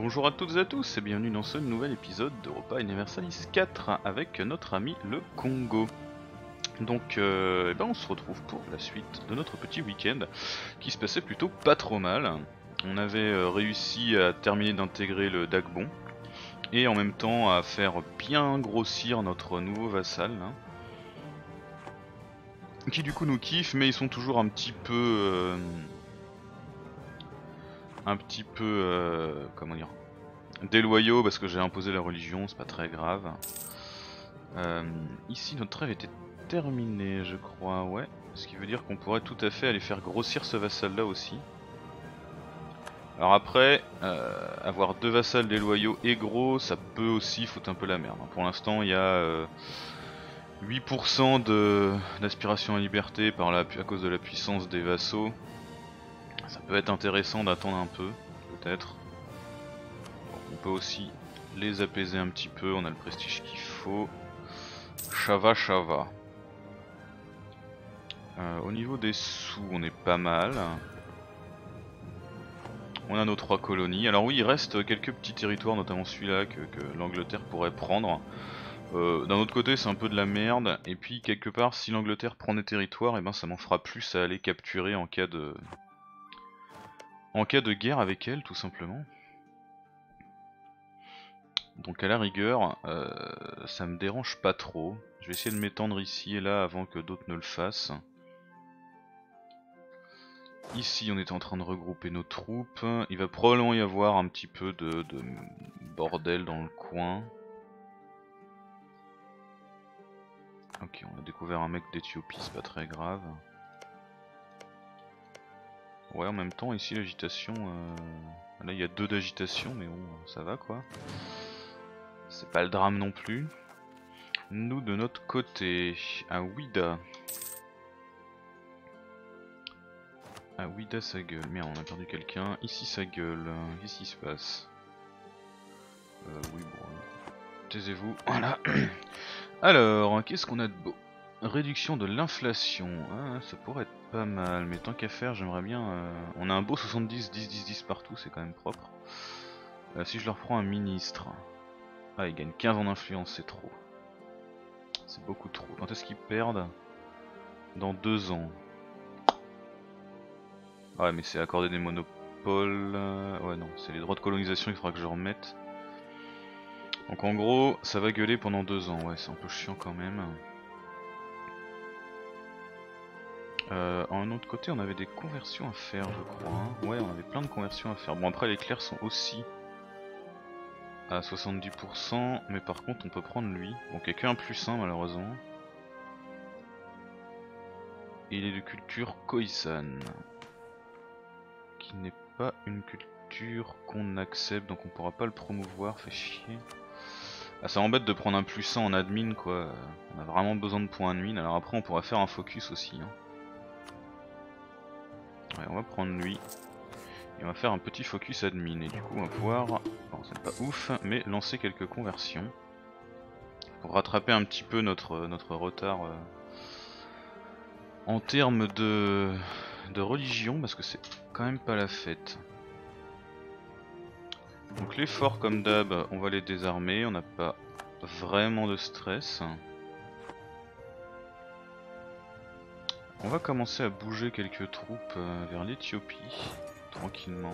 Bonjour à toutes et à tous et bienvenue dans ce nouvel épisode d'Europa Universalis 4 avec notre ami le Congo. Donc on se retrouve pour la suite de notre petit week-end qui se passait plutôt pas trop mal. On avait réussi à terminer d'intégrer le Dagbon et en même temps à faire bien grossir notre nouveau vassal hein, qui du coup nous kiffe, mais ils sont toujours comment dire, déloyaux parce que j'ai imposé la religion, c'est pas très grave. Ici notre trêve était terminée je crois, ouais. Ce qui veut dire qu'on pourrait tout à fait aller faire grossir ce vassal là aussi. Alors après, avoir deux vassals déloyaux et gros, ça peut aussi foutre un peu la merde. Pour l'instant il y a 8% d'aspiration à liberté à cause de la puissance des vassaux. Ça peut être intéressant d'attendre un peu, peut-être. Bon, on peut aussi les apaiser un petit peu, on a le prestige qu'il faut. Chava chava. Au niveau des sous, on est pas mal. On a nos 3 colonies. Alors oui, il reste quelques petits territoires, notamment celui-là que l'Angleterre pourrait prendre. D'un autre côté, c'est un peu de la merde. Et puis quelque part, si l'Angleterre prend des territoires, et ben ça m'en fera plus à aller capturer en cas de guerre avec elle, tout simplement. Donc à la rigueur, ça me dérange pas trop. Je vais essayer de m'étendre ici et là avant que d'autres ne le fassent. Ici on est en train de regrouper nos troupes. Il va probablement y avoir un petit peu de bordel dans le coin. Ok, on a découvert un mec d'Éthiopie, c'est pas très grave. Ouais, en même temps ici l'agitation... Là il y a 2 d'agitation mais bon ça va quoi. C'est pas le drame non plus. Nous de notre côté, à Ouida. Ah Ouida ça gueule, merde on a perdu quelqu'un, ici ça gueule, qu'est-ce qui se passe? Oui bon, taisez-vous, voilà. Alors, qu'est-ce qu'on a de beau? Réduction de l'inflation, ah, ça pourrait être pas mal, mais tant qu'à faire j'aimerais bien... On a un beau 70, 10, 10, 10 partout, c'est quand même propre. Si je leur prends un ministre... Ah ils gagnent 15 en influence, c'est trop. C'est beaucoup trop. Quand est-ce qu'ils perdent? Dans 2 ans. Ouais mais c'est accorder des monopoles... Ouais non, c'est les droits de colonisation, il faudra que je remette. Donc en gros, ça va gueuler pendant 2 ans, ouais c'est un peu chiant quand même. En un autre côté, on avait des conversions à faire, je crois. Hein. Ouais, on avait plein de conversions à faire. Bon, après, les clercs sont aussi à 70%, mais par contre, on peut prendre lui. Donc, il n'y a qu'un +1 malheureusement. Et il est de culture Khoisan, qui n'est pas une culture qu'on accepte, donc on pourra pas le promouvoir, fait chier. Ah, ça m'embête de prendre un +1 en admin, quoi. On a vraiment besoin de points admin. Alors après, on pourra faire un focus aussi. Hein. Ouais, on va prendre lui. Et on va faire un petit focus admin. Et du coup, on va pouvoir, bon, c'est pas ouf, mais lancer quelques conversions. Pour rattraper un petit peu notre retard en termes de religion, parce que c'est quand même pas la fête. Donc les forts comme d'hab, on va les désarmer, on n'a pas vraiment de stress. On va commencer à bouger quelques troupes vers l'Éthiopie, tranquillement.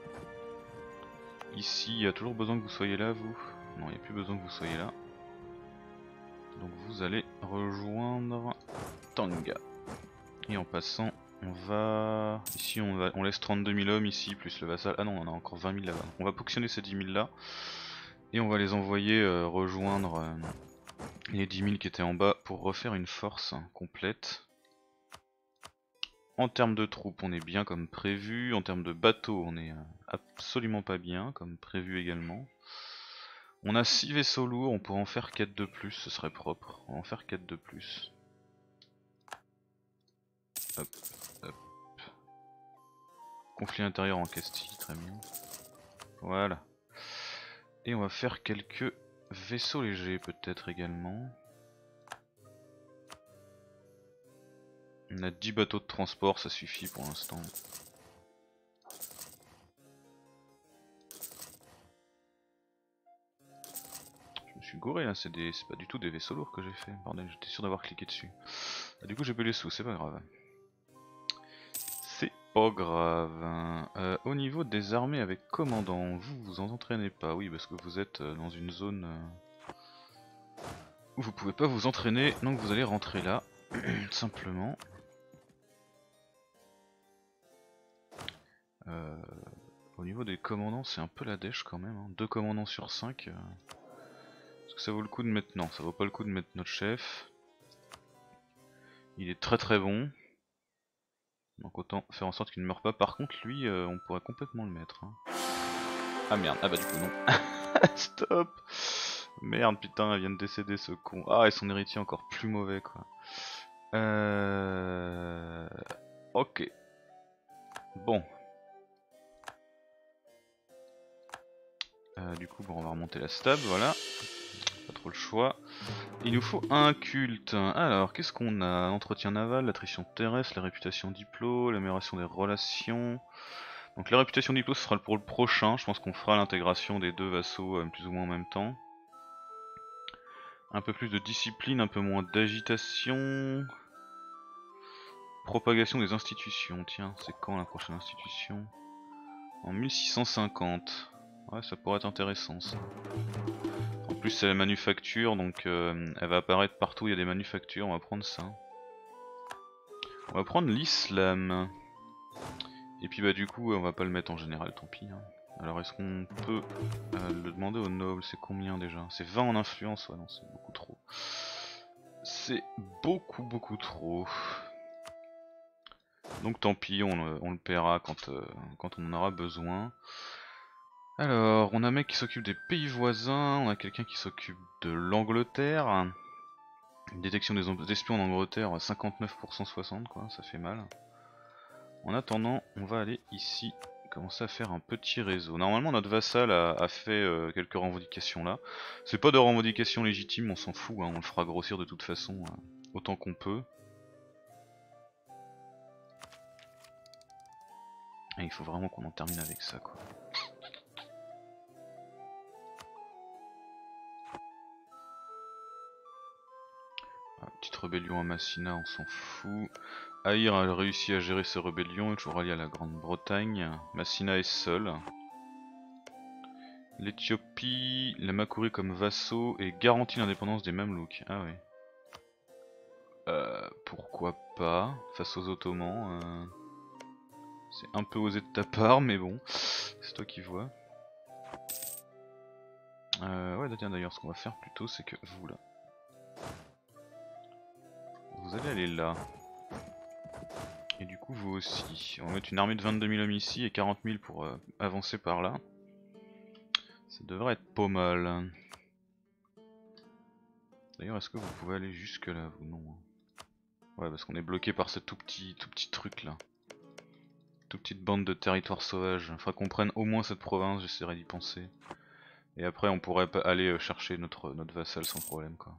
Ici, il y a toujours besoin que vous soyez là, vous? Non, il n'y a plus besoin que vous soyez là. Donc vous allez rejoindre Tanga. Et en passant, on va... Ici on laisse 32 000 hommes ici, plus le vassal. Ah non, on en a encore 20 000 là-bas. On va ponctionner ces 10 000 là. Et on va les envoyer rejoindre les 10 000 qui étaient en bas pour refaire une force complète. En termes de troupes, on est bien comme prévu. En termes de bateaux, on est absolument pas bien, comme prévu également. On a 6 vaisseaux lourds, on pourrait en faire 4 de plus, ce serait propre. On va en faire 4 de plus. Hop, hop. Conflit intérieur en Castille, très bien. Voilà. Et on va faire quelques vaisseaux légers peut-être également. On a 10 bateaux de transport, ça suffit pour l'instant. suis gouré là, c'est pas du tout des vaisseaux lourds que j'ai fait. Bordel, j'étais sûr d'avoir cliqué dessus. Ah, du coup j'ai plus les sous, c'est pas grave. C'est pas grave. Au niveau des armées avec commandant, vous vous en entraînez pas, oui, parce que vous êtes dans une zone où vous pouvez pas vous entraîner, donc vous allez rentrer là, simplement. Au niveau des commandants, c'est un peu la dèche quand même. Hein. 2 commandants sur 5. Est-ce que ça vaut le coup de mettre... Non, ça vaut pas le coup de mettre notre chef. Il est très très bon. Donc autant faire en sorte qu'il ne meure pas. Par contre, lui, on pourrait complètement le mettre. Hein. Ah merde, ah bah du coup non. Stop. Merde, putain, il vient de décéder ce con. Ah, et son héritier encore plus mauvais quoi. Ok. Bon. Du coup, bon, on va remonter la stab, voilà. Pas trop le choix. Il nous faut un culte. Alors, qu'est-ce qu'on a? Entretien naval, l'attrition terrestre, la réputation diplo, l'amélioration des relations. Donc la réputation diplo ce sera pour le prochain. Je pense qu'on fera l'intégration des 2 vassaux plus ou moins en même temps. Un peu plus de discipline, un peu moins d'agitation. Propagation des institutions. Tiens, c'est quand la prochaine institution? En 1650. Ouais, ça pourrait être intéressant ça. En plus c'est la manufacture, donc elle va apparaître partout où il y a des manufactures, on va prendre ça. On va prendre l'islam. Et puis bah du coup on va pas le mettre en général, tant pis. Hein. Alors est-ce qu'on peut le demander aux nobles? C'est combien déjà? C'est 20 en influence? Ouais non, c'est beaucoup trop. C'est beaucoup trop. Donc tant pis, on le paiera quand on en aura besoin. Alors, on a un mec qui s'occupe des pays voisins, on a quelqu'un qui s'occupe de l'Angleterre. Une détection des espions en Angleterre, 59% 60 quoi, ça fait mal. En attendant, on va aller ici, commencer à faire un petit réseau. Normalement notre vassal a fait quelques revendications là. C'est pas de revendications légitimes, on s'en fout, hein, on le fera grossir de toute façon, autant qu'on peut. Et il faut vraiment qu'on en termine avec ça quoi. Petite rébellion à Massina, on s'en fout. Aïr a réussi à gérer ses rébellions, est toujours allié à la Grande-Bretagne. Massina est seul. L'Éthiopie, la Makuri comme vassaux et garantit l'indépendance des Mamelouks. Ah oui. Pourquoi pas, face aux Ottomans. C'est un peu osé de ta part, mais bon, c'est toi qui vois. Ouais, tiens d'ailleurs, ce qu'on va faire plutôt, c'est que vous là. Vous allez aller là. Et du coup, vous aussi. On va mettre une armée de 22 000 hommes ici et 40 000 pour avancer par là. Ça devrait être pas mal. D'ailleurs, est-ce que vous pouvez aller jusque là, vous? Non. Ouais, parce qu'on est bloqué par ce tout petit truc là. Toute petite bande de territoire sauvage. Faudra qu'on prenne au moins cette province, j'essaierai d'y penser. Et après, on pourrait aller chercher notre vassal sans problème quoi.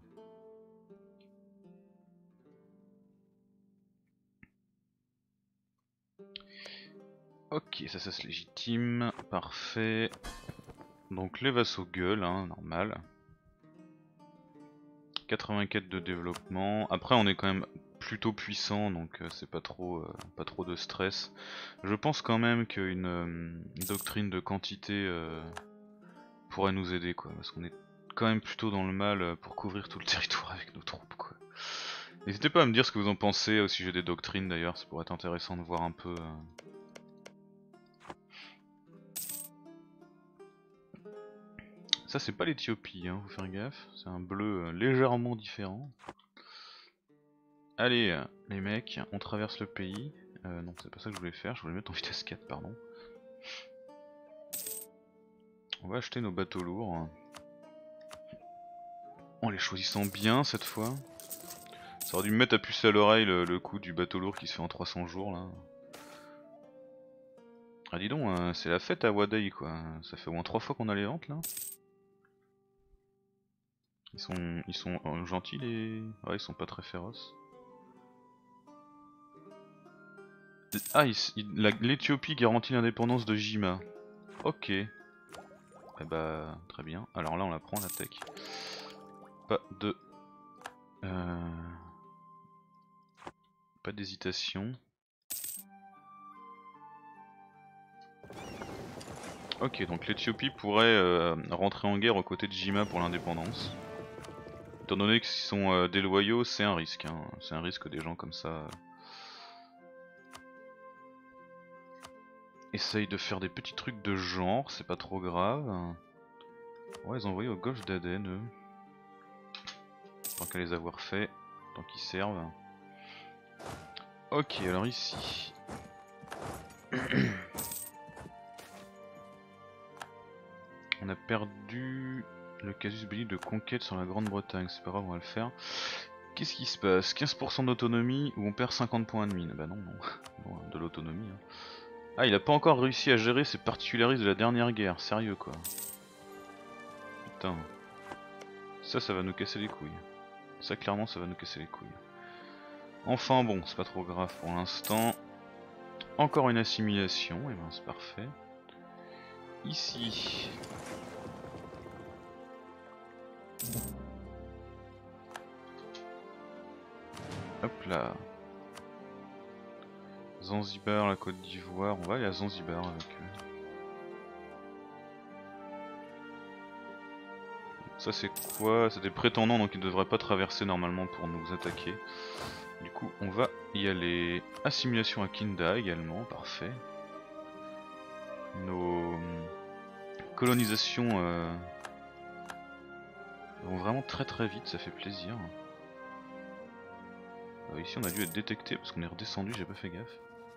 Ok, ça se légitime, parfait. Donc les vassaux gueulent, hein, normal. 84 de développement. Après on est quand même plutôt puissant, donc c'est pas trop de stress. Je pense quand même qu'une doctrine de quantité pourrait nous aider quoi, parce qu'on est quand même plutôt dans le mal pour couvrir tout le territoire avec nos troupes quoi. N'hésitez pas à me dire ce que vous en pensez au sujet des doctrines d'ailleurs, ça pourrait être intéressant de voir un peu. Ça c'est pas l'Éthiopie, hein, faut faire gaffe, c'est un bleu légèrement différent. Allez les mecs, on traverse le pays. Non c'est pas ça que je voulais faire, je voulais mettre en vitesse 4 pardon. On va acheter nos bateaux lourds. En les choisissant bien cette fois. Ça aurait dû me mettre à pucer à l'oreille le coup du bateau lourd qui se fait en 300 jours là. Ah dis donc, c'est la fête à Wadai quoi, ça fait au moins 3 fois qu'on a les ventes là. Ils sont gentils les... Ouais ils sont pas très féroces. Ah l'Éthiopie garantit l'indépendance de Jima. Ok. Eh bah très bien, alors là on la prend la tech. pas de... pas d'hésitation. Ok, donc l'Éthiopie pourrait rentrer en guerre aux côtés de Jima pour l'indépendance. Étant donné qu'ils sont déloyaux, c'est un risque. Hein. C'est un risque que des gens comme ça essayent de faire des petits trucs de genre, c'est pas trop grave. Ouais, ils ont envoyé au golfe d'Aden, eux. Tant qu'à les avoir fait, tant qu'ils servent. Ok, alors ici. On a perdu le casus belli de conquête sur la Grande-Bretagne, c'est pas grave, on va le faire. Qu'est-ce qui se passe? 15% d'autonomie ou on perd 50 points de mine? Bah non, non, non de l'autonomie. Hein. Ah, il a pas encore réussi à gérer ses particularistes de la dernière guerre, sérieux quoi. Putain. Ça va nous casser les couilles. Ça clairement ça va nous casser les couilles. Enfin bon, c'est pas trop grave pour l'instant. Encore une assimilation, et ben c'est parfait. Ici. Hop là. Zanzibar, la Côte d'Ivoire, on va aller à Zanzibar avec eux. Ça c'est quoi? C'est des prétendants donc ils devraient pas traverser normalement pour nous attaquer. Du coup on va y aller. Assimilation à Kinda également, parfait. Nos colonisations vont vraiment très vite, ça fait plaisir. Ici on a dû être détecté parce qu'on est redescendu, j'ai pas fait gaffe.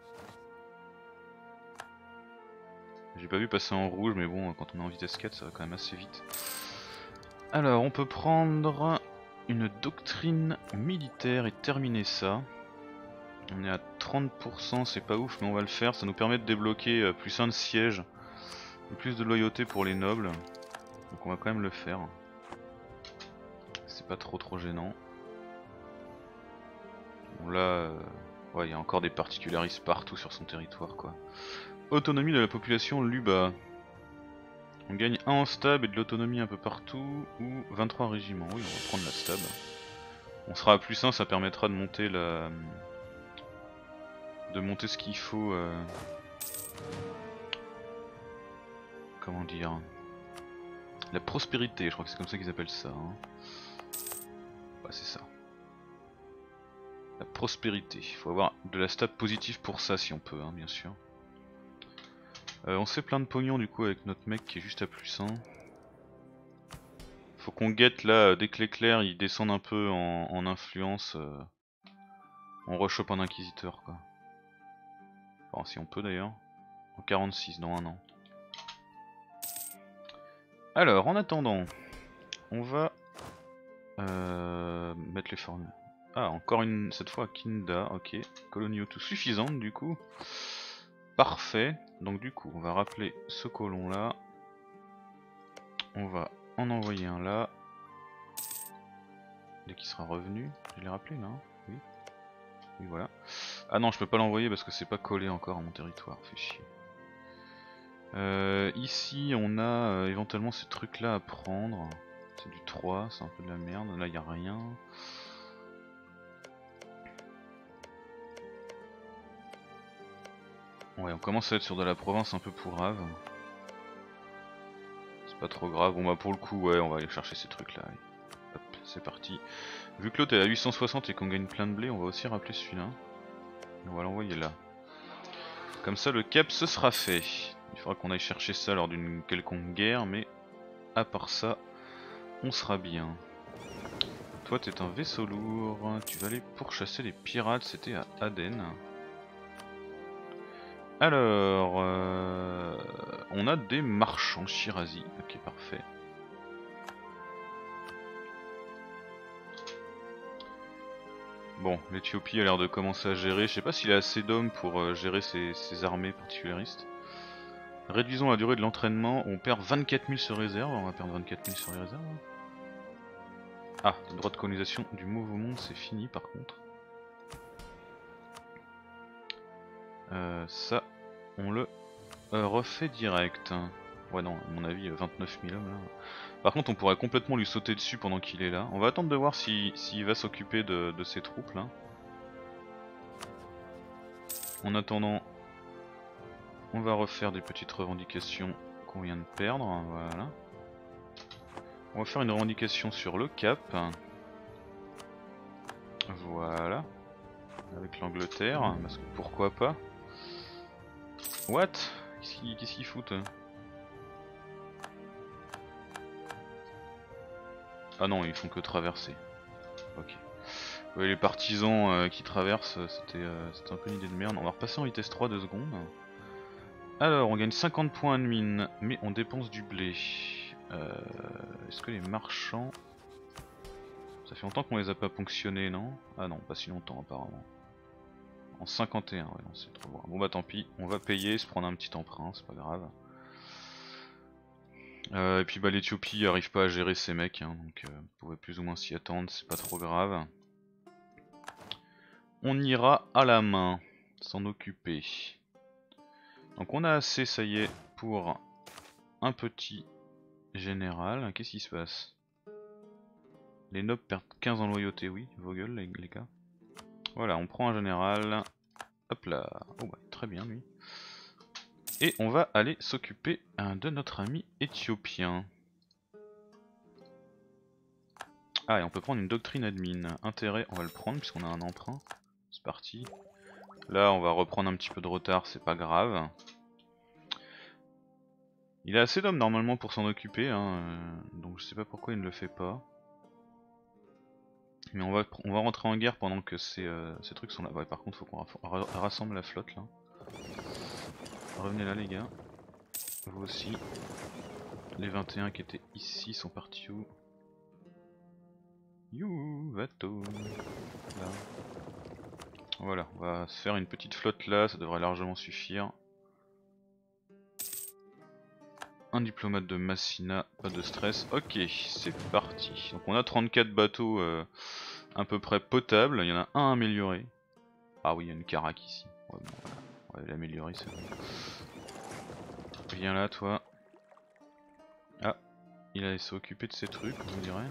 J'ai pas vu passer en rouge mais bon quand on est en vitesse 4 ça va quand même assez vite. Alors on peut prendre une doctrine militaire et terminer ça. On est à 30%, c'est pas ouf mais on va le faire, ça nous permet de débloquer plus 1 de siège et plus de loyauté pour les nobles. Donc on va quand même le faire. C'est pas trop gênant. Bon là, ouais il y a encore des particularistes partout sur son territoire quoi. Autonomie de la population Luba. On gagne 1 en stab et de l'autonomie un peu partout, ou 23 régiments. Oui, on va prendre la stab. On sera à plus 1, ça permettra de monter la... de monter ce qu'il faut... Comment dire... La prospérité, je crois que c'est comme ça qu'ils appellent ça. Hein. Ouais, c'est ça. La prospérité. Il faut avoir de la stab positive pour ça si on peut, hein, bien sûr. On se fait plein de pognon du coup avec notre mec qui est juste à plus 1. Faut qu'on guette là, dès que l'éclair il descend un peu en influence, on rechoppe un inquisiteur quoi. Enfin si on peut d'ailleurs. En 46 dans un an. Alors en attendant, on va mettre les formes. Ah encore une, cette fois à Kinda, ok. Colonie tout suffisante du coup. Parfait. Donc du coup on va rappeler ce colon là. On va en envoyer un là. Dès qu'il sera revenu. Je l'ai rappelé là, hein. Oui. Oui voilà. Ah non je peux pas l'envoyer parce que c'est pas collé encore à mon territoire, fait chier. Ici on a éventuellement ces trucs là à prendre. C'est du 3, c'est un peu de la merde, là y a rien. Ouais on commence à être sur de la province un peu pourrave. C'est pas trop grave, bon bah pour le coup ouais on va aller chercher ces trucs là. Hop c'est parti. Vu que l'autre est à 860 et qu'on gagne plein de blé, on va aussi rappeler celui-là. On va l'envoyer là. Comme ça le cap ce sera fait. Il faudra qu'on aille chercher ça lors d'une quelconque guerre, mais à part ça, on sera bien. Toi t'es un vaisseau lourd, tu vas aller pourchasser les pirates, c'était à Aden. Alors, on a des marchands Shirazi, ok parfait. Bon, l'Éthiopie a l'air de commencer à gérer, je sais pas s'il a assez d'hommes pour gérer ses armées particularistes. Réduisons la durée de l'entraînement, on perd 24 000 sur réserve, on va perdre 24 000 sur les réserves. Ah, le droit de colonisation du Nouveau Monde c'est fini par contre. Ça, on le refait direct. Ouais non, à mon avis 29 000 hommes là. Par contre on pourrait complètement lui sauter dessus pendant qu'il est là. On va attendre de voir s'il va s'occuper de ses troupes là. En attendant, on va refaire des petites revendications qu'on vient de perdre, voilà. On va faire une revendication sur le Cap. Voilà. Avec l'Angleterre, parce que pourquoi pas. What? Qu'est-ce qu'ils foutent? Ah non, ils font que traverser. Ok. Ouais, les partisans qui traversent, c'était un peu une idée de merde. On va repasser en vitesse 3 2 secondes. Alors, on gagne 50 points de mine, mais on dépense du blé. Est-ce que les marchands... Ça fait longtemps qu'on les a pas ponctionnés, non? Ah non, pas si longtemps apparemment. En 51, ouais, non, c'est trop loin. Bon bah tant pis, on va payer, se prendre un petit emprunt, c'est pas grave. Et puis bah l'Ethiopie arrive pas à gérer ces mecs, hein, donc vous pouvez plus ou moins s'y attendre, c'est pas trop grave. On ira à la main, s'en occuper. Donc on a assez, ça y est, pour un petit général. Qu'est-ce qui se passe? Les nobles perdent 15 en loyauté, oui, vos gueules les gars. Voilà, on prend un général. Hop là, oh bah très bien lui. Et on va aller s'occuper de notre ami éthiopien. Ah, et on peut prendre une doctrine admin. Intérêt, on va le prendre puisqu'on a un emprunt. C'est parti. Là, on va reprendre un petit peu de retard, c'est pas grave. Il a assez d'hommes normalement pour s'en occuper, hein, donc je sais pas pourquoi il ne le fait pas. Mais on va rentrer en guerre pendant que ces trucs sont là. Ouais, par contre, faut qu'on rassemble la flotte là. Revenez là, les gars. Vous aussi. Les 21 qui étaient ici sont partis où? You, bateau. Là. Voilà, on va se faire une petite flotte là, ça devrait largement suffire. Un diplomate de Massina, pas de stress. Ok, c'est parti. Donc on a 34 bateaux à peu près potables, il y en a un amélioré. Ah oui, il y a une carac ici. Ouais, bon, voilà. On va l'améliorer, c'est bon. Viens là, toi. Ah, il a s'occuper de ses trucs, on dirait.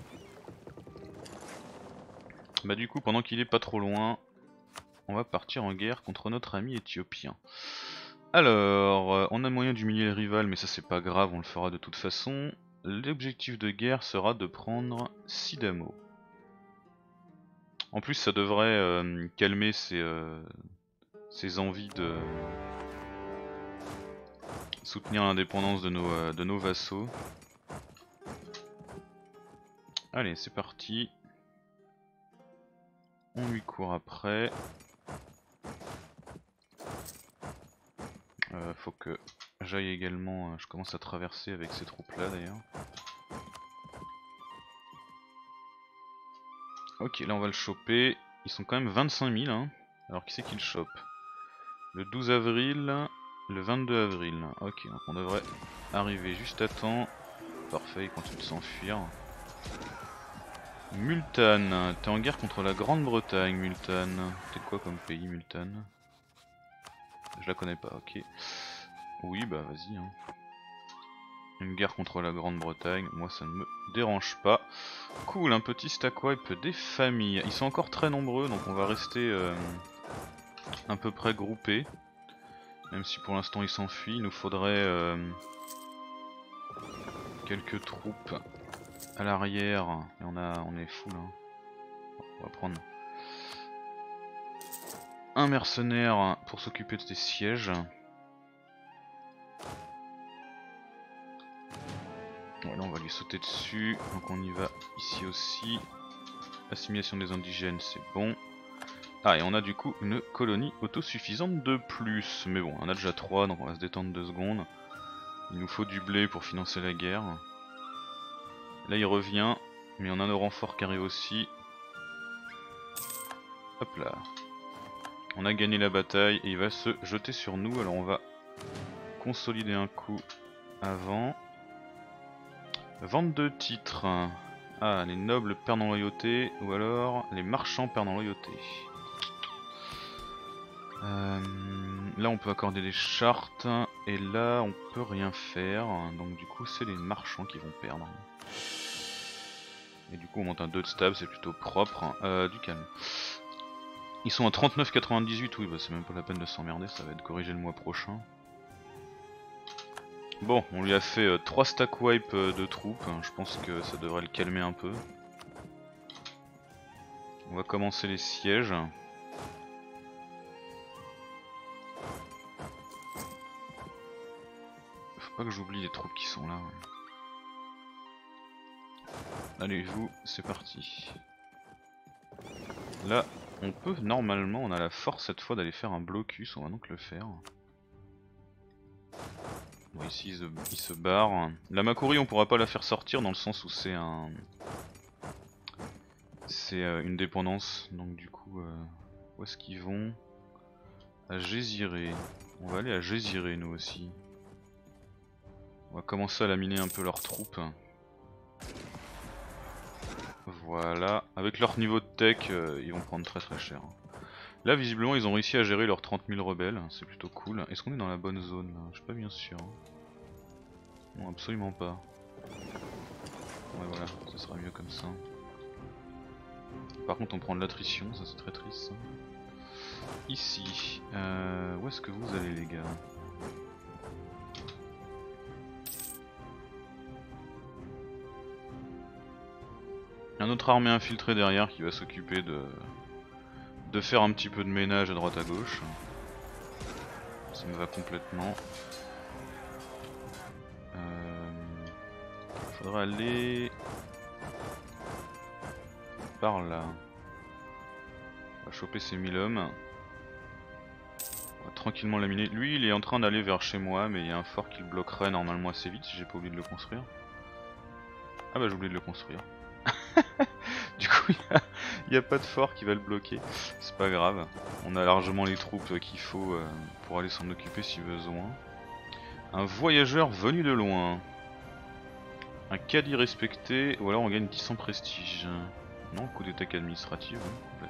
Bah du coup, pendant qu'il est pas trop loin, on va partir en guerre contre notre ami éthiopien. Alors, on a moyen d'humilier le rival, mais ça c'est pas grave, on le fera de toute façon. L'objectif de guerre sera de prendre Sidamo. En plus, ça devrait calmer ses envies de soutenir l'indépendance de nos vassaux. Allez, c'est parti. On lui court après. Faut que j'aille également, je commence à traverser avec ces troupes là d'ailleurs. Ok, là on va le choper. Ils sont quand même 25 000 hein. Alors qui c'est qui le chope? Le 12 avril, le 22 avril. Ok, donc on devrait arriver juste à temps. Parfait, il continue de s'enfuir. Multan, t'es en guerre contre la Grande-Bretagne, Multan. T'es quoi comme pays, Multan? Je la connais pas, ok. Oui, bah vas-y. Hein. Une guerre contre la Grande-Bretagne, moi ça ne me dérange pas. Cool, un petit stack wipe des familles. Ils sont encore très nombreux, donc on va rester à peu près groupés. Même si pour l'instant ils s'enfuient, il nous faudrait quelques troupes à l'arrière. Et on est full. Hein. On va prendre un mercenaire pour s'occuper de tes sièges. Voilà, on va lui sauter dessus. Donc on y va ici aussi. Assimilation des indigènes, c'est bon. Ah, et on a du coup une colonie autosuffisante de plus. Mais bon, on en a déjà 3, donc on va se détendre 2 secondes. Il nous faut du blé pour financer la guerre. Là il revient, mais on a nos renforts qui arrivent aussi. Hop là. On a gagné la bataille et il va se jeter sur nous. Alors on va consolider un coup avant. Vente de titres. Ah, les nobles perdent en loyauté, ou alors les marchands perdent en loyauté. Là on peut accorder des chartes et là on peut rien faire, donc du coup c'est les marchands qui vont perdre. Et du coup on monte un 2 de stab, c'est plutôt propre. Du calme. Ils sont à 39,98, oui bah c'est même pas la peine de s'emmerder, ça va être corrigé le mois prochain. Bon, on lui a fait 3 stack wipe de troupes, je pense que ça devrait le calmer un peu. On va commencer les sièges. Faut pas que j'oublie les troupes qui sont là. Allez vous, c'est parti. Là, on peut normalement, on a la force cette fois d'aller faire un blocus, on va donc le faire. Bon, ici il se barre. La Makuri on pourra pas la faire sortir dans le sens où c'est un... C'est une dépendance, donc du coup, où est-ce qu'ils vont? À Géziré. On va aller à Géziré nous aussi. On va commencer à laminer un peu leurs troupes. Voilà, avec leur niveau de tech, ils vont prendre très très cher. Là visiblement ils ont réussi à gérer leurs 30 000 rebelles, c'est plutôt cool. Est-ce qu'on est dans la bonne zone là? Je suis pas bien sûr. Non, absolument pas. Ouais voilà, ça sera mieux comme ça. Par contre on prend de l'attrition, ça c'est très triste. Ici, où est-ce que vous allez les gars? Un autre armée infiltrée derrière qui va s'occuper de faire un petit peu de ménage à droite à gauche. Ça me va complètement. Faudra aller par là. On va choper ces 1000 hommes. On va tranquillement laminer. Lui il est en train d'aller vers chez moi mais il y a un fort qui le bloquerait normalement assez vite si j'ai pas oublié de le construire. Ah bah j'ai oublié de le construire. Du coup il n'y a pas de fort qui va le bloquer. C'est pas grave. On a largement les troupes qu'il faut pour aller s'en occuper si besoin. Un voyageur venu de loin. Un caddie respecté, ou alors on gagne 10 en prestige. Non, coup d'attaque administrative, oui,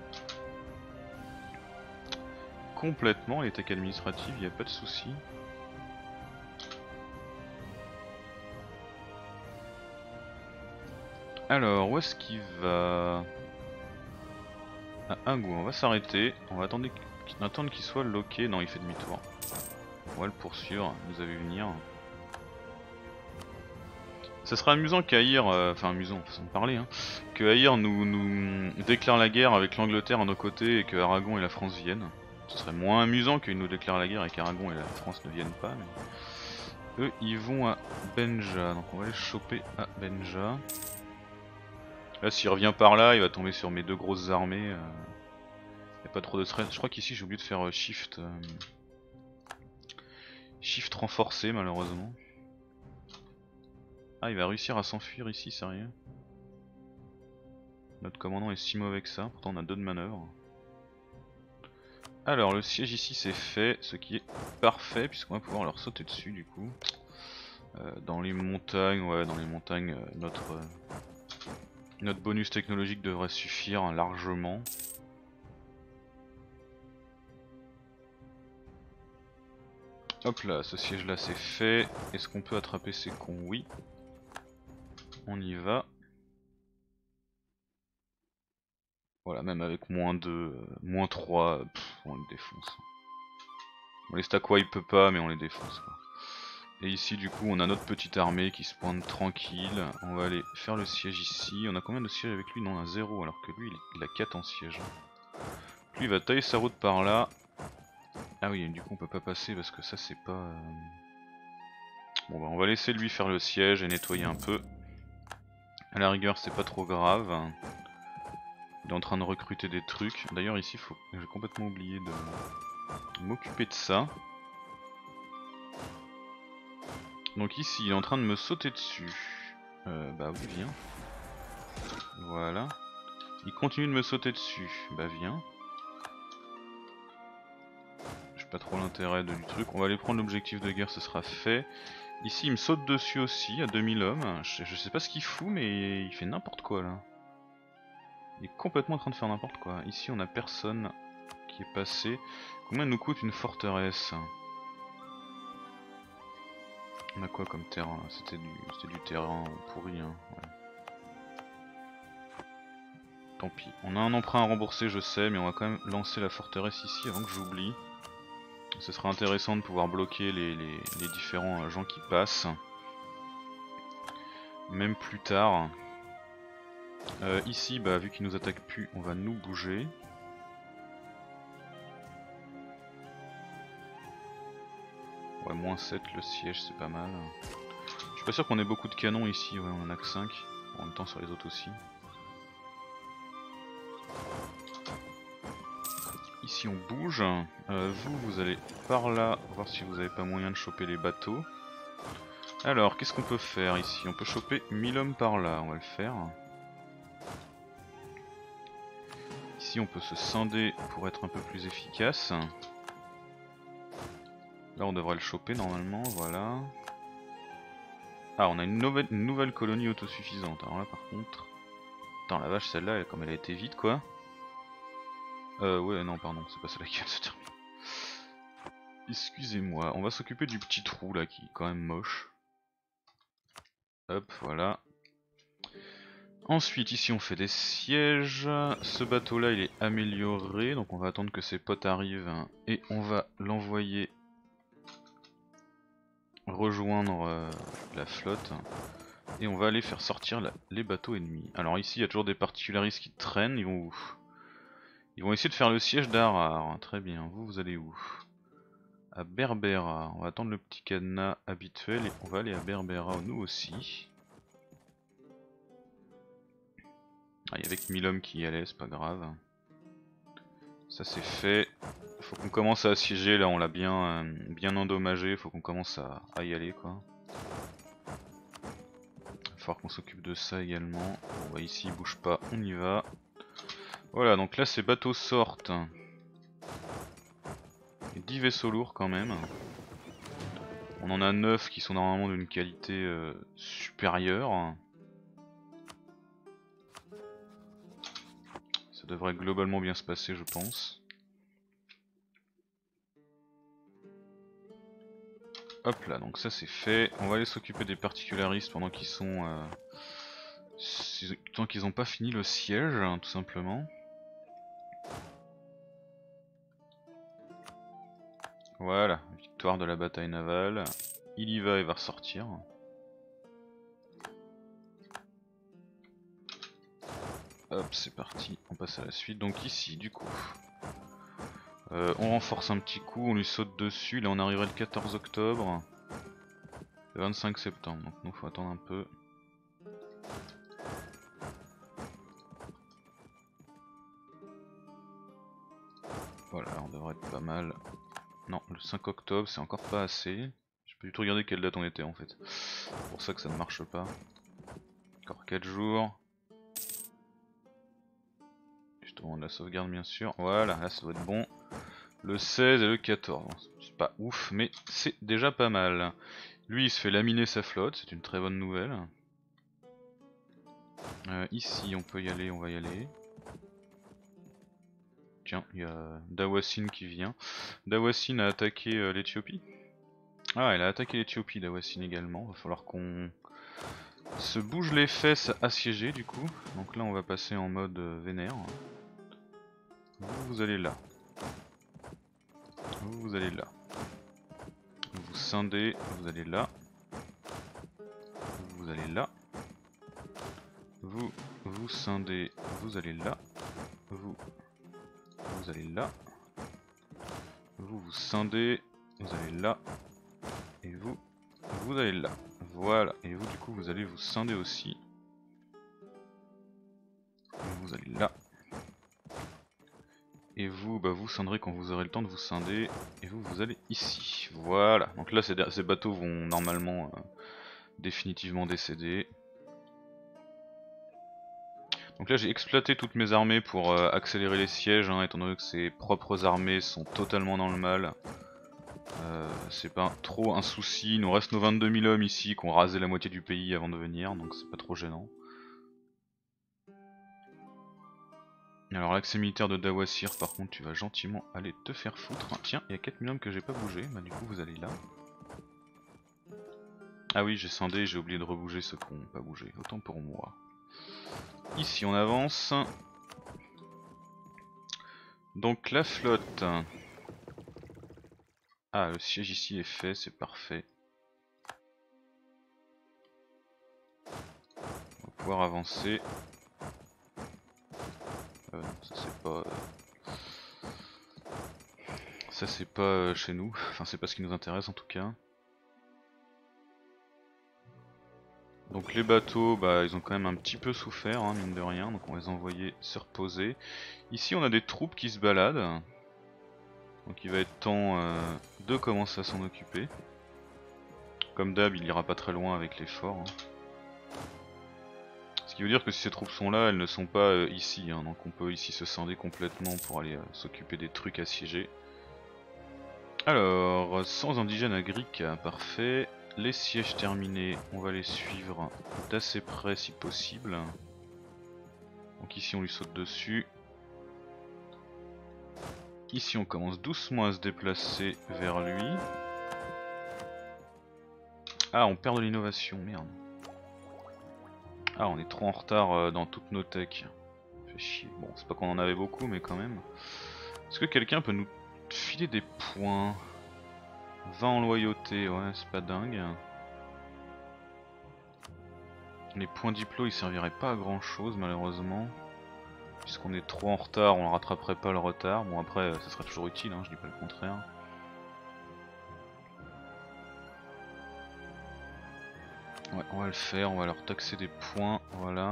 complètement. Complètement, l'attaque administrative, il n'y a pas de souci. Alors, où est-ce qu'il va? À Ingou, on va s'arrêter, on va attendre qu'il soit loqué. Non, il fait demi-tour. On va le poursuivre, vous avez vu venir. Ça serait amusant qu'Aïr, enfin amusant, façon de parler, hein, que Aïr nous déclare la guerre avec l'Angleterre à nos côtés et que Aragon et la France viennent. Ce serait moins amusant qu'il nous déclare la guerre et qu'Aragon et la France ne viennent pas. Mais... eux, ils vont à Benja, donc on va les choper à Benja. Là, s'il revient par là, il va tomber sur mes deux grosses armées. Y a pas trop de stress. Je crois qu'ici j'ai oublié de faire shift. Shift renforcé, malheureusement. Ah, il va réussir à s'enfuir ici, sérieux? Notre commandant est si mauvais que ça, pourtant on a 2 de manœuvre. Alors le siège ici c'est fait, ce qui est parfait puisqu'on va pouvoir leur sauter dessus du coup. Dans les montagnes, ouais dans les montagnes notre bonus technologique devrait suffire hein, largement. Hop là, ce siège là c'est fait. Est-ce qu'on peut attraper ces cons? Oui. On y va. Voilà, même avec moins 2, moins 3, on les défonce. On les stack wipe pas mais on les défonce quoi. Et ici du coup on a notre petite armée qui se pointe tranquille. On va aller faire le siège ici. On a combien de sièges avec lui? Non, on a 0 alors que lui il a 4 en siège. Lui il va tailler sa route par là. Ah oui, du coup on peut pas passer parce que ça c'est pas... Bon bah on va laisser lui faire le siège et nettoyer un peu. À la rigueur c'est pas trop grave. Il est en train de recruter des trucs. D'ailleurs ici j'ai complètement oublié de m'occuper de ça. Donc ici il est en train de me sauter dessus. Bah oui viens. Voilà. Il continue de me sauter dessus. Bah viens. Je sais pas trop l'intérêt du truc. On va aller prendre l'objectif de guerre, ce sera fait. Ici il me saute dessus aussi à 2000 hommes. Je sais pas ce qu'il fout mais il fait n'importe quoi là. Il est complètement en train de faire n'importe quoi. Ici on a personne qui est passé. Combien nous coûte une forteresse? On a quoi comme terrain? C'était du terrain pourri, hein. Ouais. Tant pis. On a un emprunt à rembourser, je sais, mais on va quand même lancer la forteresse ici avant que j'oublie. Ce serait intéressant de pouvoir bloquer les différents gens qui passent. Même plus tard. Ici, bah, vu qu'ils nous attaquent plus, on va nous bouger. Ouais, moins 7 le siège, c'est pas mal. Je suis pas sûr qu'on ait beaucoup de canons ici, ouais, on en a que 5. En même temps sur les autres aussi. Ici on bouge. Vous allez par là, voir si vous avez pas moyen de choper les bateaux. Alors, qu'est-ce qu'on peut faire ici? On peut choper 1000 hommes par là, on va le faire. Ici on peut se scinder pour être un peu plus efficace. Là on devrait le choper normalement, voilà. Ah, on a une nouvelle colonie autosuffisante. Alors là par contre... Attends, la vache, celle-là, comme elle a été vite quoi. Ouais, non, pardon, c'est pas celle-là qui vient de se terminer. Excusez-moi, on va s'occuper du petit trou là qui est quand même moche. Hop, voilà. Ensuite, ici on fait des sièges. Ce bateau-là, il est amélioré, donc on va attendre que ses potes arrivent et on va l'envoyer rejoindre la flotte. Et on va aller faire sortir les bateaux ennemis. Alors ici, il y a toujours des particularistes qui traînent. Ils vont où? Ils vont essayer de faire le siège d'Arar. Très bien. Vous allez où? À Berbera. On va attendre le petit cadenas habituel et on va aller à Berbera nous aussi. Ah, il y avait que 1000 hommes qui y allaient, c'est pas grave. Ça c'est fait. Faut qu'on commence à assiéger, là on l'a bien, bien endommagé, faut qu'on commence à y aller quoi. Il va falloir qu'on s'occupe de ça également. Bon, bah, ici il bouge pas, on y va. Voilà, donc là ces bateaux sortent. 10 vaisseaux lourds quand même. On en a 9 qui sont normalement d'une qualité supérieure. Ça devrait globalement bien se passer je pense. Hop là, donc ça c'est fait. On va aller s'occuper des particularistes pendant qu'ils sont... tant qu'ils n'ont pas fini le siège, hein, tout simplement. Voilà, victoire de la bataille navale. Il y va et va ressortir. Hop, c'est parti, on passe à la suite. Donc ici, du coup, on renforce un petit coup, on lui saute dessus. Là, on arriverait le 14 octobre. Le 25 septembre, donc nous faut attendre un peu. Voilà, on devrait être pas mal. Non, le 5 octobre, c'est encore pas assez. J'ai pas du tout regardé quelle date on était en fait. C'est pour ça que ça ne marche pas. Encore 4 jours. Juste au moment de la sauvegarde bien sûr. Voilà, là ça doit être bon. Le 16 et le 14. Bon, c'est pas ouf, mais c'est déjà pas mal. Lui il se fait laminer sa flotte, c'est une très bonne nouvelle. Ici on peut y aller, on va y aller. Tiens, il y a Dawassin qui vient. Dawassin a attaqué l'Éthiopie. Ah, elle a attaqué l'Éthiopie, Dawassin également. Va falloir qu'on se bouge les fesses assiégées du coup. Donc là on va passer en mode vénère. Vous allez là. Vous allez là. Vous scindez, vous allez là. Vous allez là. Vous scindez, vous allez là. Vous allez là. Vous scindez, vous allez là. Et vous allez là. Voilà. Et vous du coup vous allez vous scinder aussi. Vous allez là. Et vous, bah vous scinderez quand vous aurez le temps de vous scinder. Et vous allez ici. Voilà. Donc là ces bateaux vont normalement définitivement décéder. Donc là j'ai exploité toutes mes armées pour accélérer les sièges, hein, étant donné que ses propres armées sont totalement dans le mal. C'est pas trop un souci, il nous reste nos 22 000 hommes ici qui ont rasé la moitié du pays avant de venir, donc c'est pas trop gênant. Alors l'accès militaire de Dawasir, par contre, tu vas gentiment aller te faire foutre. Tiens, il y a 4 000 hommes que j'ai pas bougé, bah du coup vous allez là. Ah oui, j'ai scindé, j'ai oublié de rebouger ceux qui n'ont pas bougé, autant pour moi. Ici on avance. Donc la flotte. Ah, le siège ici est fait, c'est parfait. On va pouvoir avancer. Non, ça c'est pas... Ça c'est pas chez nous, enfin c'est pas ce qui nous intéresse en tout cas. Donc les bateaux, bah ils ont quand même un petit peu souffert, hein, mine de rien, donc on va les envoyer se reposer. Ici on a des troupes qui se baladent. Donc il va être temps de commencer à s'en occuper. Comme d'hab, il ira pas très loin avec les forts. Hein. Ce qui veut dire que si ces troupes sont là, elles ne sont pas ici. Hein, donc on peut ici se scinder complètement pour aller s'occuper des trucs assiégés. Alors, sans indigènes à Greek, parfait. Les sièges terminés, on va les suivre d'assez près si possible. Donc ici on lui saute dessus. Ici on commence doucement à se déplacer vers lui. Ah, on perd de l'innovation, merde. Ah, on est trop en retard dans toutes nos techs. Fait chier. Bon, c'est pas qu'on en avait beaucoup, mais quand même. Est-ce que quelqu'un peut nous filer des points? 20 en loyauté, ouais, c'est pas dingue. Les points diplo ils serviraient pas à grand chose malheureusement. Puisqu'on est trop en retard, on ne rattraperait pas le retard. Bon après ça serait toujours utile, hein, je dis pas le contraire. Ouais, on va le faire, on va leur taxer des points, voilà.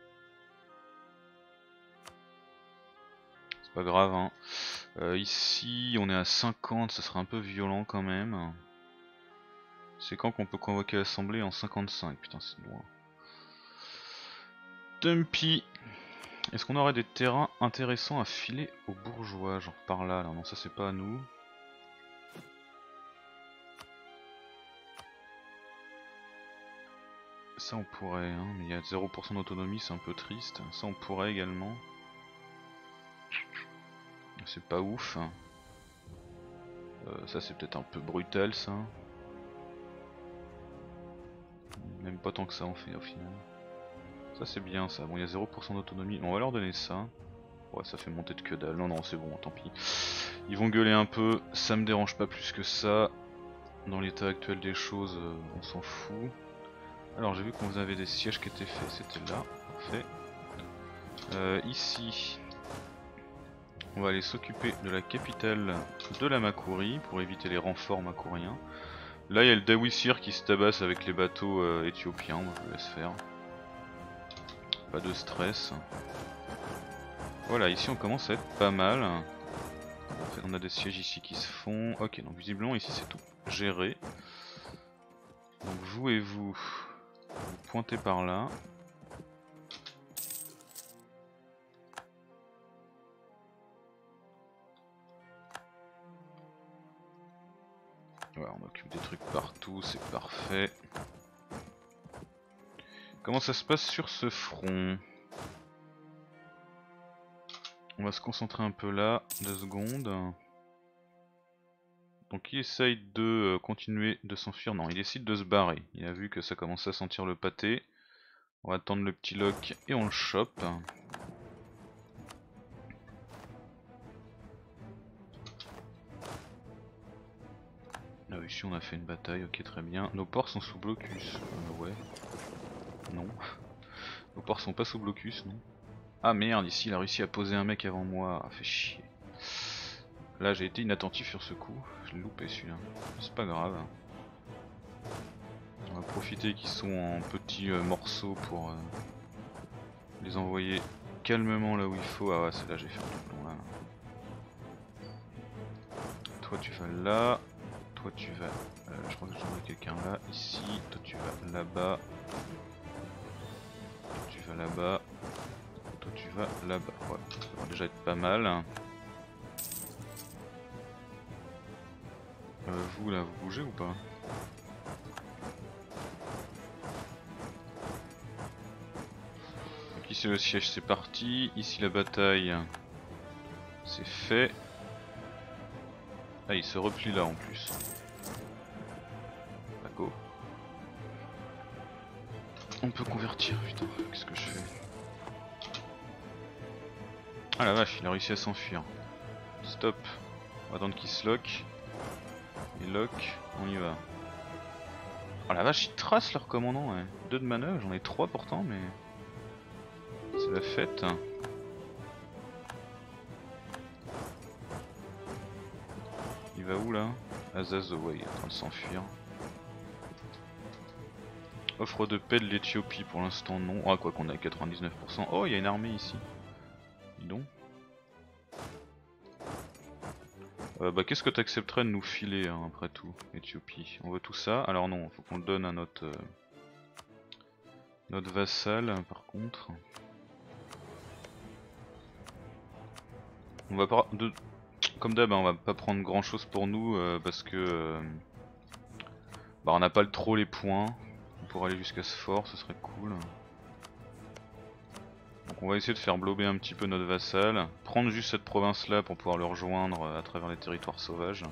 C'est pas grave hein. Ici on est à 50, ça serait un peu violent quand même. C'est quand qu'on peut convoquer l'assemblée? En 55, putain c'est loin. Dumpy. Est-ce qu'on aurait des terrains intéressants à filer aux bourgeois? Genre par là, non ça c'est pas à nous. Ça on pourrait, hein, mais il y a 0% d'autonomie, c'est un peu triste. Ça on pourrait également. C'est pas ouf. Ça c'est peut-être un peu brutal ça. Même pas tant que ça en fait au final. Ça c'est bien ça, bon il y a 0% d'autonomie, on va leur donner ça. Ouais ça fait monter de que dalle, non c'est bon tant pis. Ils vont gueuler un peu, ça me dérange pas plus que ça. Dans l'état actuel des choses on s'en fout. Alors j'ai vu qu'on avait des sièges qui étaient faits, c'était là, parfait. Ici on va aller s'occuper de la capitale de la Makuri pour éviter les renforts makouriens. Là il y a le Dawasir qui se tabasse avec les bateaux éthiopiens, moi je le laisse faire. Pas de stress. Voilà, ici on commence à être pas mal. On a des sièges ici qui se font. Ok, donc visiblement ici c'est tout géré. Donc vous et vous pointez par là. Voilà, on occupe des trucs partout, c'est parfait. Comment ça se passe sur ce front? On va se concentrer un peu là, 2 secondes. Donc il essaye de continuer de s'enfuir, non il décide de se barrer. Il a vu que ça commençait à sentir le pâté. On va attendre le petit lock et on le chope. Ah oui, ici on a fait une bataille, ok très bien. Nos ports sont sous blocus, ouais. Non. Nos ports sont pas sous blocus, non. Ah merde, ici il a réussi à poser un mec avant moi, ah, fait chier. Là j'ai été inattentif sur ce coup, je l'ai loupé celui-là. C'est pas grave. On va profiter qu'ils sont en petits morceaux pour les envoyer calmement là où il faut. Ah ouais, c'est là j'ai fait un doublon là. Toi tu vas là. Toi tu vas... je crois que j'envoie quelqu'un là, ici. Toi tu vas là-bas. Toi tu vas là-bas. Toi tu vas là-bas. Ouais, ça va déjà être pas mal. Vous là, vous bougez ou pas? Donc ici le siège c'est parti, ici la bataille c'est fait. Ah il se replie là en plus. D'accord. On peut convertir, putain, qu'est-ce que je fais? Ah la vache, il a réussi à s'enfuir. Stop. On va attendre qu'il se lock. Et lock, on y va. Oh la vache, ils tracent leur commandant, ouais. 2 de manœuvre, j'en ai 3 pourtant, mais... c'est la fête. Il va où là? Azazo, ouais, il est en train de s'enfuir. Offre de paix de l'Éthiopie, pour l'instant non. Ah quoi qu'on est à 99%. Oh, il y a une armée ici. Dis donc. Bah qu'est-ce que t'accepterais de nous filer hein, après tout, Éthiopie? On veut tout ça. Alors non, faut qu'on le donne à notre vassal par contre. On va pas comme d'hab, hein, on va pas prendre grand chose pour nous parce que bah on n'a pas trop les points pour aller jusqu'à ce fort, ce serait cool. Donc on va essayer de faire blober un petit peu notre vassal, prendre juste cette province là pour pouvoir le rejoindre à travers les territoires sauvages.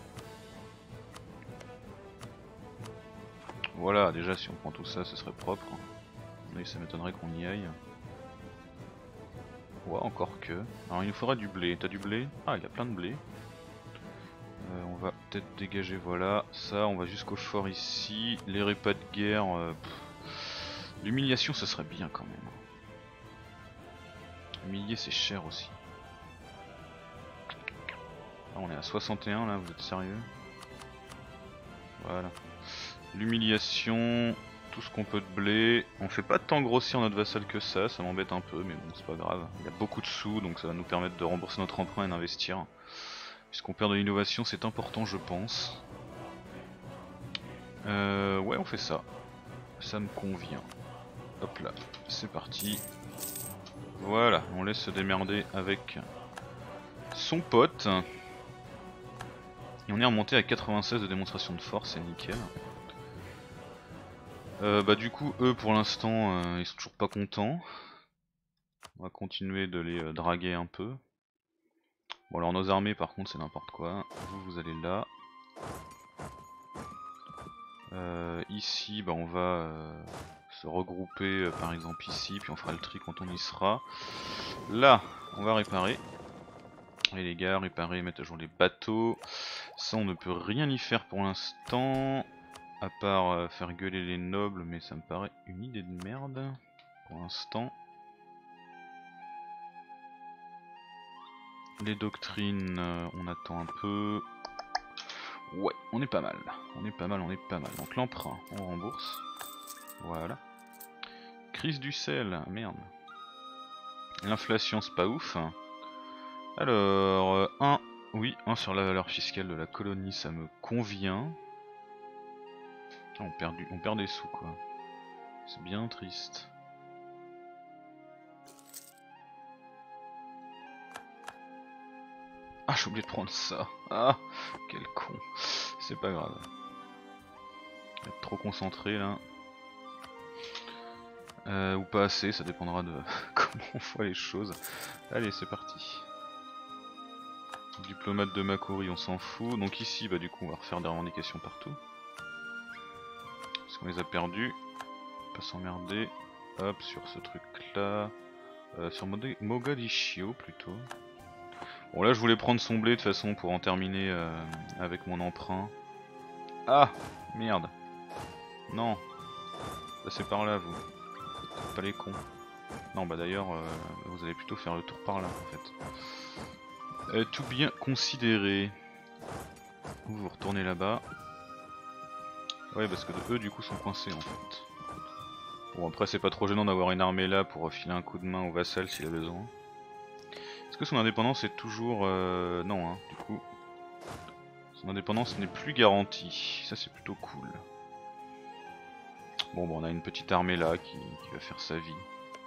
Voilà, déjà si on prend tout ça ce serait propre. Mais ça m'étonnerait qu'on y aille. Ouais, encore que. Alors il nous faudra du blé. T'as du blé? Ah, il y a plein de blé. On va peut-être dégager, voilà. Ça, on va jusqu'au fort ici. Les repas de guerre. L'humiliation, ce serait bien quand même. Humilier, c'est cher aussi. Ah, on est à 61 là, vous êtes sérieux? Voilà. L'humiliation, tout ce qu'on peut de blé. On fait pas tant grossir notre vassal que ça m'embête un peu, mais bon, c'est pas grave. Il y a beaucoup de sous, donc ça va nous permettre de rembourser notre emprunt et d'investir. Puisqu'on perd de l'innovation, c'est important, je pense. Ouais, on fait ça. Ça me convient. Hop là, c'est parti. Voilà, on laisse se démerder avec son pote. Et on est remonté à 96 de démonstration de force, c'est nickel. Bah du coup, eux pour l'instant, ils sont toujours pas contents. On va continuer de les draguer un peu. Bon alors nos armées par contre c'est n'importe quoi. Vous allez là. Ici bah on va se regrouper par exemple ici, puis on fera le tri quand on y sera. Là on va réparer. Et les gars, réparer, mettre à jour les bateaux. Ça on ne peut rien y faire pour l'instant. À part faire gueuler les nobles, mais ça me paraît une idée de merde pour l'instant. Les doctrines, on attend un peu. Ouais, on est pas mal. On est pas mal, on est pas mal. Donc l'emprunt, on rembourse. Voilà. Crise du sel, merde. L'inflation, c'est pas ouf. Alors, 1, oui, 1 sur la valeur fiscale de la colonie, ça me convient. On perd des sous quoi. C'est bien triste. Ah, j'ai oublié de prendre ça. Ah, quel con. C'est pas grave. Être trop concentré là. Ou pas assez, ça dépendra de comment on voit les choses. Allez, c'est parti. Diplomate de Makuri, on s'en fout. Donc ici, bah du coup, on va refaire des revendications partout. Parce qu'on les a perdus. Pas s'emmerder. Hop, sur ce truc là. Sur Mogadishio plutôt. Bon là je voulais prendre son blé de toute façon pour en terminer avec mon emprunt. Ah merde. Non. Passez par là vous. Faites pas les cons. Non bah d'ailleurs vous allez plutôt faire le tour par là en fait. Tout bien considéré. Vous retournez là-bas. Ouais parce que eux du coup sont coincés en fait. Bon après c'est pas trop gênant d'avoir une armée là pour filer un coup de main au vassal s'il a besoin. Est-ce que son indépendance est toujours... non hein, du coup. Son indépendance n'est plus garantie. Ça c'est plutôt cool. Bon bah on a une petite armée là qui va faire sa vie.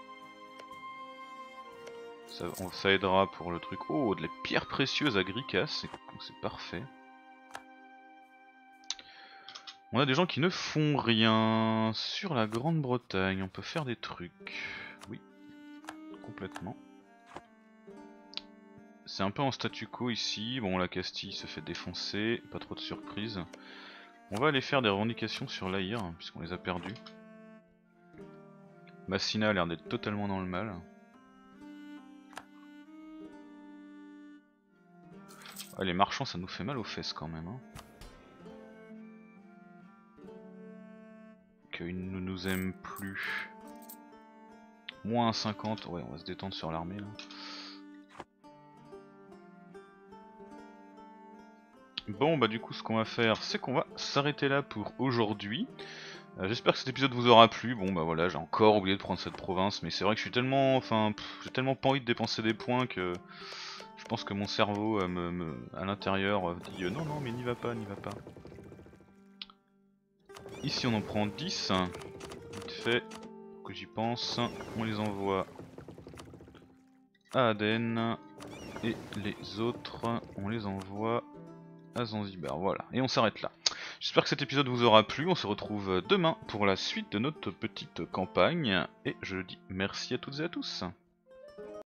Ça aidera pour le truc. Oh, de la pierre précieuse à Gricas, c'est parfait. On a des gens qui ne font rien. Sur la Grande-Bretagne, on peut faire des trucs. Oui. complètement. C'est un peu en statu quo ici. Bon, la Castille se fait défoncer, pas trop de surprise. On va aller faire des revendications sur l'Aïr, puisqu'on les a perdus. Massina a l'air d'être totalement dans le mal. Ah, les marchands, ça nous fait mal aux fesses quand même. Hein. Qu'ils ne nous aiment plus. Moins 50, ouais, on va se détendre sur l'armée là. Bon, bah du coup, ce qu'on va faire, c'est qu'on va s'arrêter là pour aujourd'hui. J'espère que cet épisode vous aura plu. Bon bah voilà, j'ai encore oublié de prendre cette province, mais c'est vrai que je suis tellement, enfin, j'ai tellement pas envie de dépenser des points que je pense que mon cerveau à l'intérieur dit non non mais n'y va pas, n'y va pas. Ici on en prend 10, vite fait, que j'y pense, on les envoie à Aden et les autres on les envoie à Zanzibar, voilà, et on s'arrête là. J'espère que cet épisode vous aura plu, on se retrouve demain pour la suite de notre petite campagne, et je dis merci à toutes et à tous.